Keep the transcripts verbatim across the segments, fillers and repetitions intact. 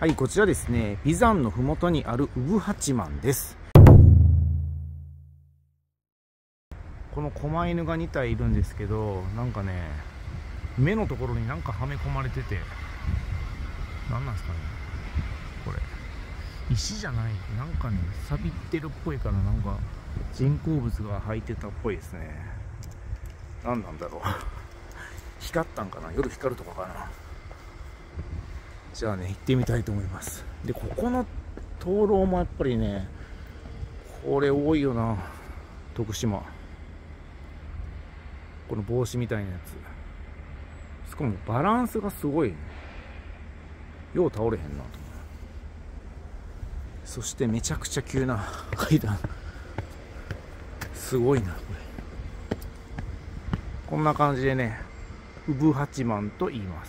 はい、こちらですね、眉山のふもとにある産八幡です。この狛犬がにたいいるんですけど、なんかね、目のところになんかはめ込まれてて、なんなんですかね、これ。石じゃない、なんかね、錆びってるっぽいから、なんか人工物が入ってたっぽいですね。なんなんだろう。光ったんかな、夜光るとかかな。じゃあね、行ってみたいと思います。で、ここの灯籠もやっぱりね、これ多いよな、徳島。この帽子みたいなやつ。しかもバランスがすごい、ね。よう倒れへんなと思う。そしてめちゃくちゃ急な階段。すごいな、これ。こんな感じでね、産八幡と言います。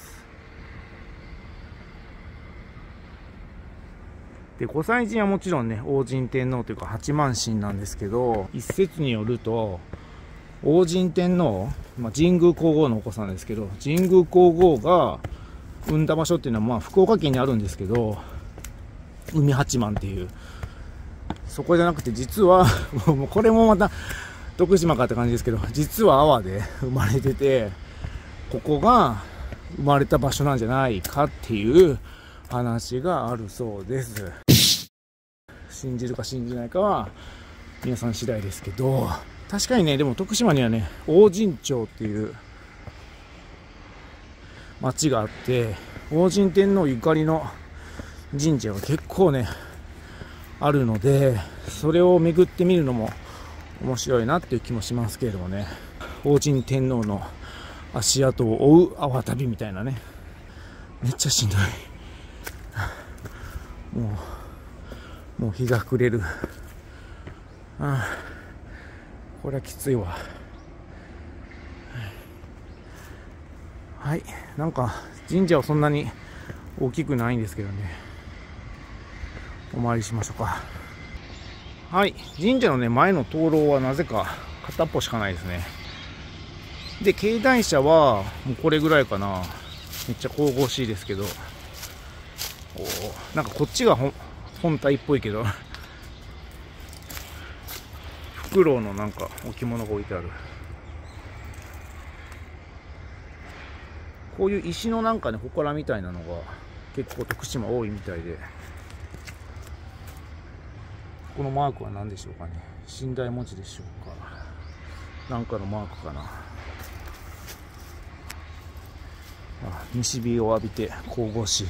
で、御祭神はもちろんね、王神天皇というか八幡神なんですけど、一説によると、王神天皇、まあ、神宮皇后のお子さんですけど、神宮皇后が産んだ場所っていうのは、まあ、福岡県にあるんですけど、海八幡っていう、そこじゃなくて、実は、もうこれもまた、徳島かって感じですけど、実は阿波で生まれてて、ここが生まれた場所なんじゃないかっていう話があるそうです。信じるか信じないかは皆さん次第ですけど、確かにね、でも徳島にはね、大神町っていう町があって、王神天皇ゆかりの神社が結構ね、あるので、それを巡ってみるのも面白いなっていう気もしますけれどもね。王神天皇の足跡を追う阿波旅みたいなね。めっちゃしんどい。もう、もう日が暮れる。ああ、これはきついわ。はい、なんか神社はそんなに大きくないんですけどね。お参りしましょうか。はい、神社のね、前の灯籠はなぜか片っぽしかないですね。で、境内車はもうこれぐらいかな。めっちゃ神々しいですけど、おなんかこっちが本本体っぽいけど、フクロウのなんか置物が置いてある。こういう石のなんかね、祠みたいなのが結構徳島多いみたいで、このマークは何でしょうかね。寝台文字でしょうか。なんかのマークかな。あ、西日を浴びて神々しい。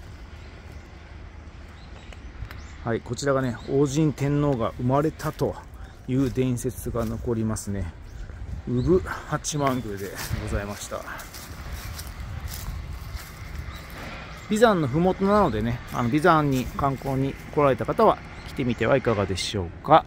はい、こちらがね、王神天皇が生まれたという伝説が残りますね。産八幡宮でございました。眉山のふもとなのでね、あの眉山に観光に来られた方は来てみてはいかがでしょうか。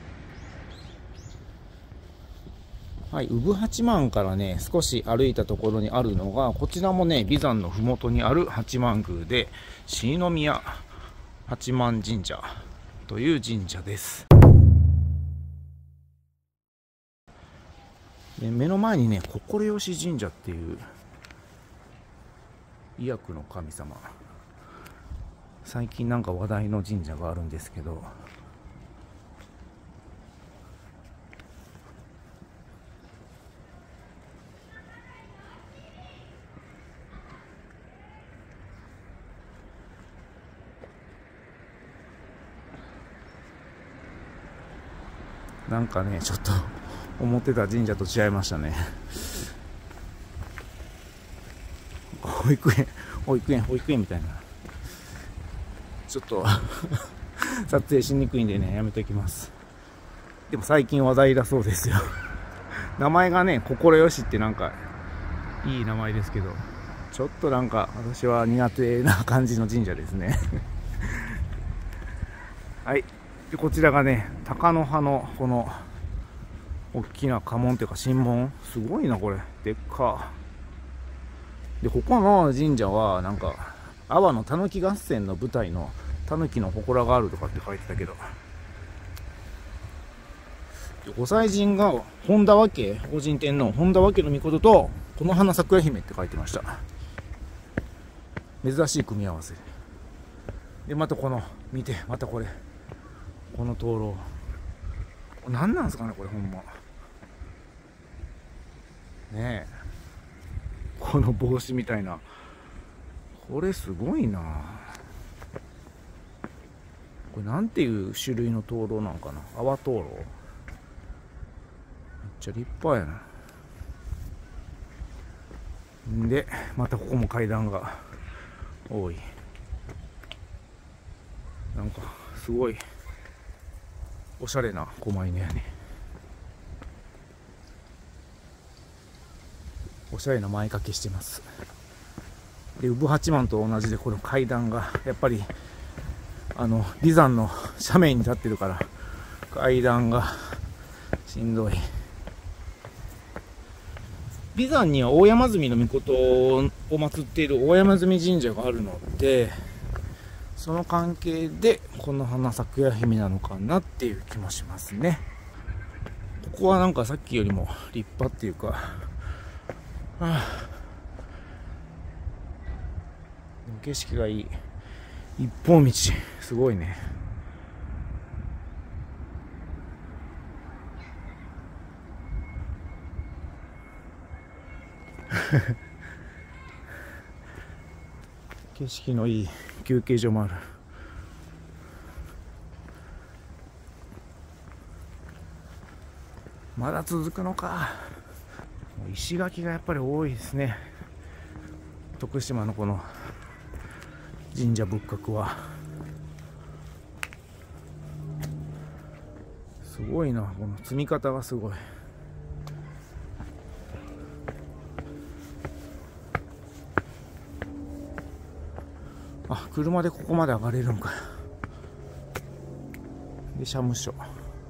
はい、産八幡からね、少し歩いたところにあるのが、こちらもね、眉山のふもとにある八幡宮で、椎宮八幡神社という神社です。で、目の前にね、心吉神社っていう医薬の神様、最近なんか話題の神社があるんですけど、なんかね、ちょっと思ってた神社と違いましたね。保育園、保育園、保育園みたいな。ちょっと撮影しにくいんでね、やめときます。でも最近話題だそうですよ。名前がね、心よしってなんかいい名前ですけど、ちょっとなんか私は苦手な感じの神社ですね。はい。で、こちらがね、鷹の葉のこの大きな家紋というか神門、すごいなこれ、でっか。で、ここの神社はなんか阿波のたぬき合戦の舞台のたぬきの祠があるとかって書いてたけど、で、御祭神が本田和家、王神天皇本田和家の命とこの花桜姫って書いてました。珍しい組み合わせ。 でまたこの見て、またこれこの灯籠何なんですかねこれ、ほんまねえ、この帽子みたいな、これすごいな。これなんていう種類の灯籠なんかな、泡灯籠。めっちゃ立派やな。でまたここも階段が多い。なんかすごいおしゃれな狛犬やね。おしゃれな前掛けしてます。で産八幡と同じで、この階段がやっぱりあの眉山の斜面に立ってるから階段がしんどい。眉山には大山積の命を祀っている大山積神社があるので、その関係でこの花咲夜姫なのかなっていう気もしますね。ここはなんかさっきよりも立派っていうか、はあ、景色がいい。一本道すごいね。景色のいい休憩所もある。まだ続くのか。石垣がやっぱり多いですね、徳島のこの神社仏閣は。すごいな、この積み方がすごい。あ、車でここまで上がれるんか。で社務所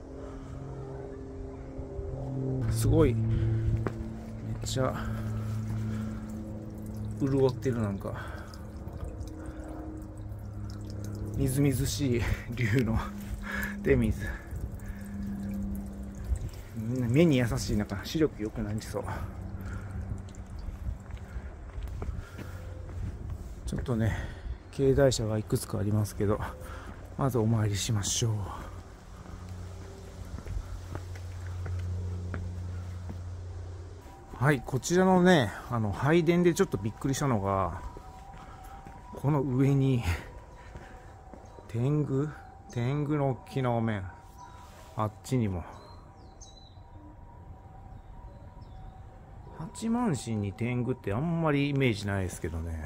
すごい、めっちゃ潤ってる。なんかみずみずしい竜の手水。目に優しい、なんか視力良くなりそう。ちょっとね境内車がいくつかありますけど、まずお参りしましょう。はい、こちらのね、あの拝殿でちょっとびっくりしたのが、この上に天狗天狗の大きなお面、あっちにも。八幡神に天狗ってあんまりイメージないですけどね。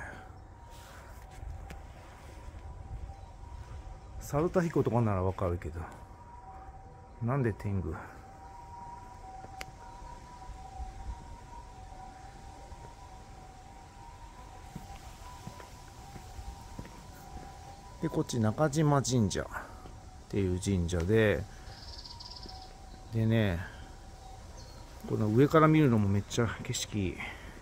猿田彦とかならわかるけど、なんで天狗。でこっち中島神社っていう神社で、でね、この上から見るのもめっちゃ景色いい。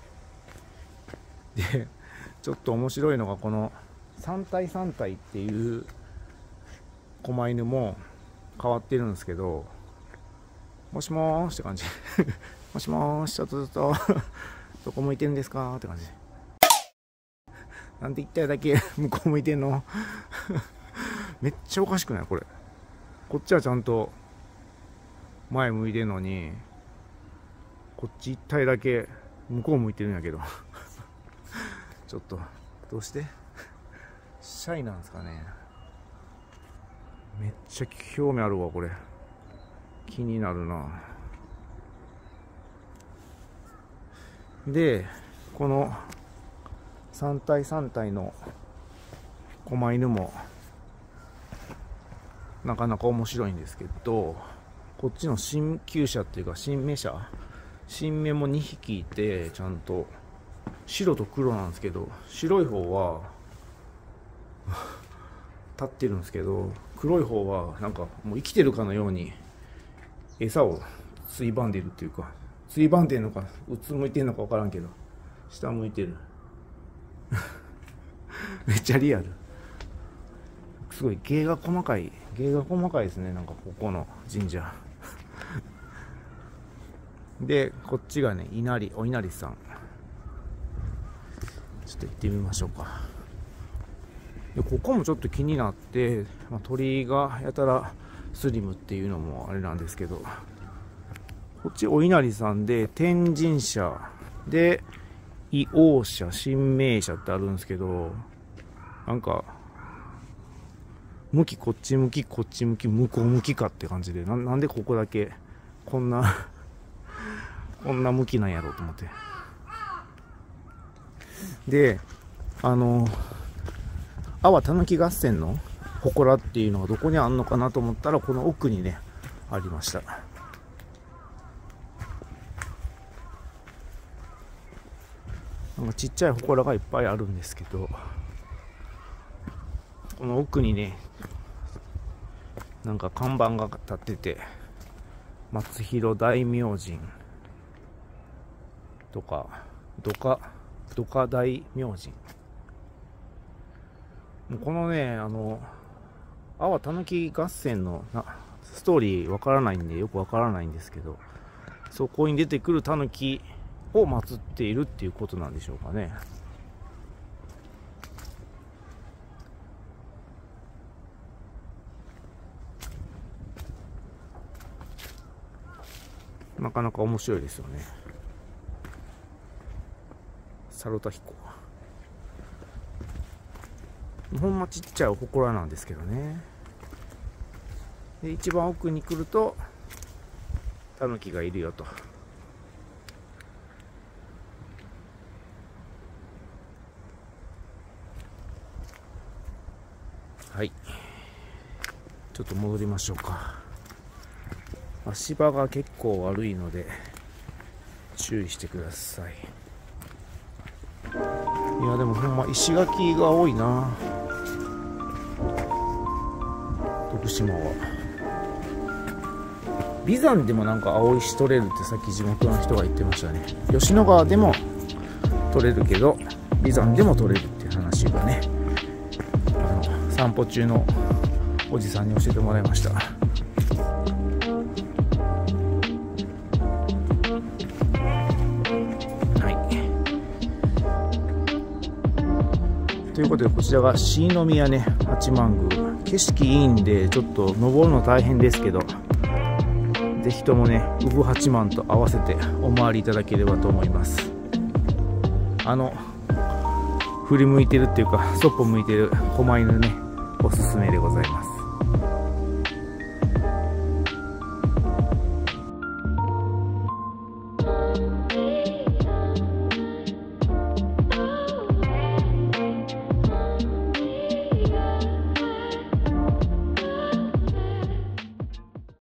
でちょっと面白いのが、この三体三体っていう狛犬も変わってるんですけど、もしもーしって感じもしもーし、ちょっとずっとどこ向いてるんですかって感じ。なんて言っただけ向こう向いてんのめっちゃおかしくないこれ。こっちはちゃんと前向いてんのに、こっち一体だけ向こう向いてるんやけどちょっとどうしてシャイなんですかね。めっちゃ興味あるわこれ。気になるな。でこの三体三体の狛犬もなかなか面白いんですけど、こっちの新厩舎っていうか新芽舎、新芽もにひきいて、ちゃんと白と黒なんですけど、白い方は立ってるんですけど、黒い方はなんかもう生きてるかのように餌をついばんでるっていうか、ついばんでるのかうつむいてるのか分からんけど下向いてるめっちゃリアル。すごい芸が細かい、芸が細かいですね、なんかここの神社でこっちがね、稲荷、お稲荷さん。ちょっと行ってみましょうか。 でここもちょっと気になって、まあ、鳥居がやたらスリムっていうのもあれなんですけど、こっちお稲荷さんで天神社で伊王社神明社ってあるんですけど、なんか向きこっち向きこっち向き向こう向きかって感じで、 な, なんでここだけこんなこんな向きなんやろうと思って。であの阿波たぬき合戦の祠っていうのがどこにあんのかなと思ったら、この奥にねありました。なんかちっちゃい祠がいっぱいあるんですけど、この奥にねなんか看板が立ってて、松広大明神とかどかどか大明神、このねあの阿波たぬき合戦のなストーリーわからないんでよくわからないんですけど、そこに出てくるたぬきを祀っているっていうことなんでしょうかね。なかなか面白いですよね。猿田彦、ほんまちっちゃいお祠なんですけどね。で一番奥に来るとタヌキがいるよと。はい、ちょっと戻りましょうか。足場が結構悪いので注意してください。いやでもほんま石垣が多いな、徳島は。眉山でもなんか青石取れるってさっき地元の人が言ってましたね。吉野川でも取れるけど眉山でも取れるっていう話がね、あの散歩中のおじさんに教えてもらいました。ということで、こちらが椎宮ね八幡宮、景色いいんでちょっと登るの大変ですけど、ぜひともね産八幡と合わせてお参りいただければと思います。あの振り向いてるっていうかそっぽ向いてる狛犬ね